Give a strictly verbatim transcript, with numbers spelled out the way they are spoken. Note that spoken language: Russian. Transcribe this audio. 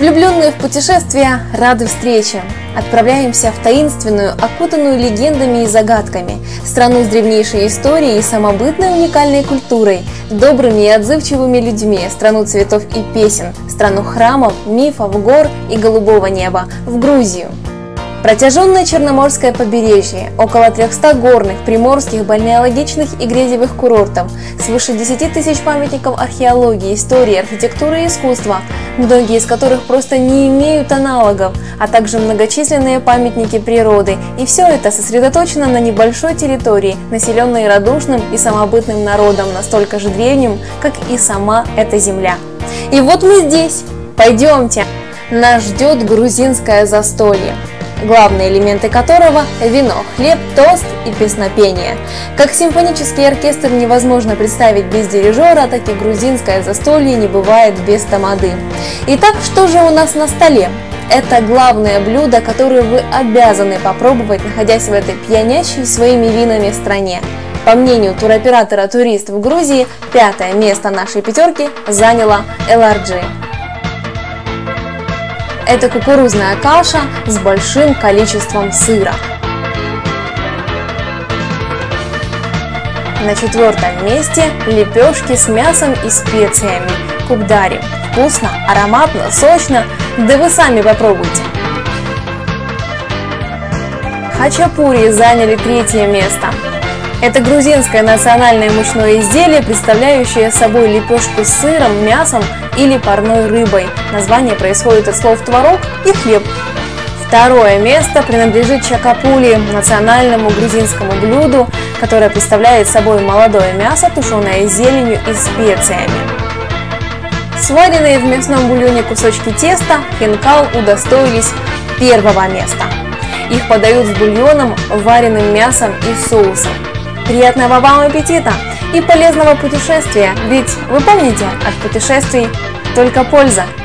Влюбленные в путешествия рады встрече. Отправляемся в таинственную, окутанную легендами и загадками, страну с древнейшей историей и самобытной уникальной культурой, добрыми и отзывчивыми людьми, страну цветов и песен, страну храмов, мифов, гор и голубого неба, в Грузию. Протяженное Черноморское побережье, около трёхсот горных, приморских, бальнеологичных и грязевых курортов, свыше десяти тысяч памятников археологии, истории, архитектуры и искусства, многие из которых просто не имеют аналогов, а также многочисленные памятники природы. И все это сосредоточено на небольшой территории, населенной радушным и самобытным народом, настолько же древним, как и сама эта земля. И вот мы здесь. Пойдемте. Нас ждет грузинское застолье, главные элементы которого – вино, хлеб, тост и песнопение. Как симфонический оркестр невозможно представить без дирижера, так и грузинское застолье не бывает без тамады. Итак, что же у нас на столе? Это главное блюдо, которое вы обязаны попробовать, находясь в этой пьянящей своими винами стране. По мнению туроператора «Турист в Грузии», пятое место нашей пятерки заняла эларджи. Это кукурузная каша с большим количеством сыра. На четвертом месте лепешки с мясом и специями кубдари. Вкусно, ароматно, сочно, да вы сами попробуйте. Хачапури заняли третье место. Это грузинское национальное мучное изделие, представляющее собой лепешку с сыром, мясом или парной рыбой. Название происходит от слов творог и хлеб. Второе место принадлежит чакапули, национальному грузинскому блюду, которое представляет собой молодое мясо, тушеное зеленью и специями. Сваренные в мясном бульоне кусочки теста хинкал удостоились первого места. Их подают с бульоном, вареным мясом и соусом. Приятного вам аппетита и полезного путешествия, ведь вы помните, от путешествий только польза.